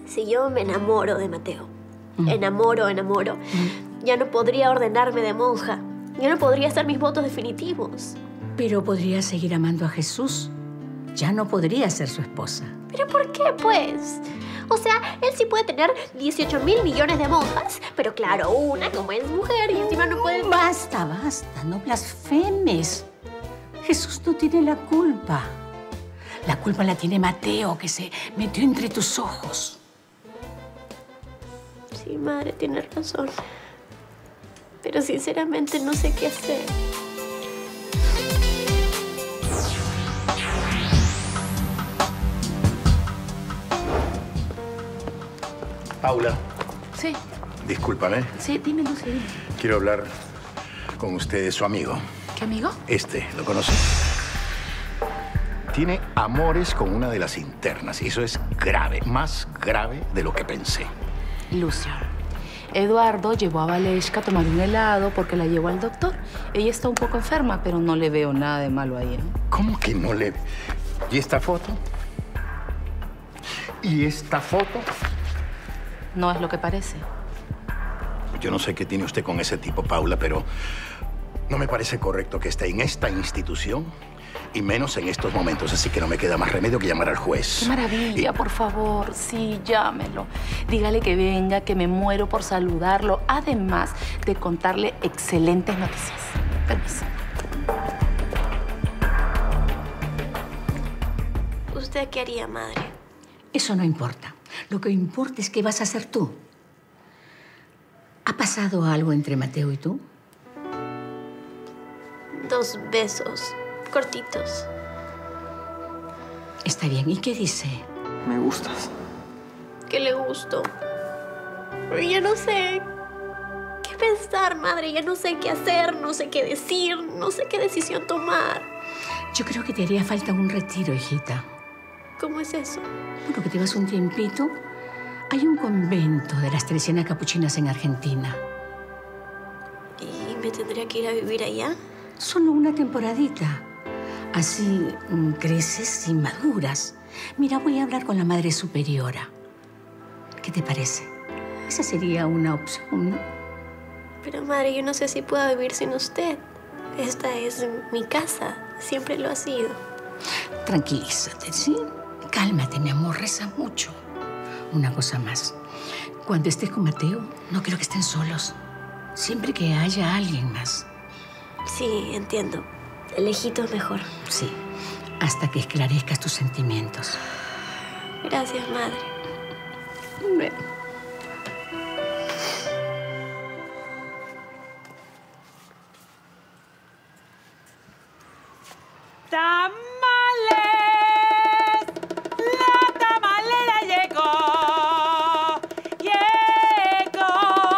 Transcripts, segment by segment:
Si yo me enamoro de Mateo, enamoro, ya no podría ordenarme de monja. Ya no podría hacer mis votos definitivos. Pero podría seguir amando a Jesús. Ya no podría ser su esposa. ¿Pero por qué, pues? O sea, él sí puede tener 18.000 millones de monjas, pero claro, una como es mujer y encima no puede... Basta, basta, no blasfemes. Jesús no tiene la culpa. La culpa la tiene Mateo, que se metió entre tus ojos. Sí, madre, tiene razón. Pero sinceramente no sé qué hacer. Paula. Sí. Discúlpame. Sí, dime, Lucy, dime. Quiero hablar con usted de su amigo. ¿Qué amigo? ¿Lo conoce? Tiene amores con una de las internas y eso es grave, más grave de lo que pensé. Lucio, Eduardo llevó a Valeshka a tomar un helado porque la llevó al doctor. Ella está un poco enferma, pero no le veo nada de malo ahí, ¿eh? ¿Cómo que no le...? ¿Y esta foto? ¿Y esta foto? No es lo que parece. Yo no sé qué tiene usted con ese tipo, Paula, pero no me parece correcto que esté en esta institución y menos en estos momentos. Así que no me queda más remedio que llamar al juez. ¡Qué maravilla! Por favor, sí, llámelo. Dígale que venga, que me muero por saludarlo. Además de contarle excelentes noticias. Permiso. ¿Usted qué haría, madre? Eso no importa. Lo que importa es qué vas a hacer tú. ¿Ha pasado algo entre Mateo y tú? 2 besos, cortitos. Está bien. ¿Y qué dice? Me gustas. Que le gustó. Pero ya no sé qué pensar, madre. Ya no sé qué hacer, no sé qué decir, no sé qué decisión tomar. Yo creo que te haría falta un retiro, hijita. ¿Cómo es eso? Bueno, que te vas un tiempito. Hay un convento de las Teresianas Capuchinas en Argentina. ¿Y me tendría que ir a vivir allá? Solo una temporadita. Así creces y maduras. Mira, voy a hablar con la Madre Superiora. ¿Qué te parece? Esa sería una opción, ¿no? Pero, madre, yo no sé si puedo vivir sin usted. Esta es mi casa. Siempre lo ha sido. Tranquilízate, ¿sí? Cálmate, mi amor. Reza mucho. Una cosa más. Cuando estés con Mateo, no quiero que estén solos. Siempre que haya alguien más. Sí, entiendo. De lejitos mejor. Sí, hasta que esclarezcas tus sentimientos. Gracias, madre. Ven. ¡Tamales! ¡La tamalera llegó! ¡Llegó!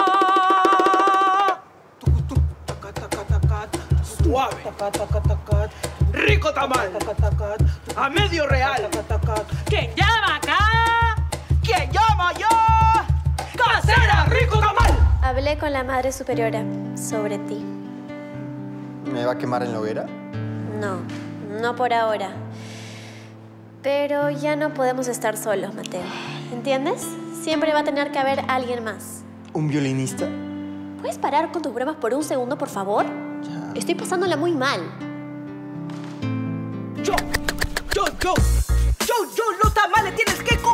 Suave. Rico tamal. A medio real. ¿Quién llama acá? ¿Quién llama yo? ¡Casera, rico tamal! Hablé con la Madre Superiora sobre ti. ¿Me va a quemar en la hoguera? No por ahora. Pero ya no podemos estar solos, Mateo. ¿Entiendes? Siempre va a tener que haber alguien más. ¿Un violinista? ¿Puedes parar con tus bromas por un segundo, por favor? Ya. Estoy pasándola muy mal. Yo, los tamales tienes que comer.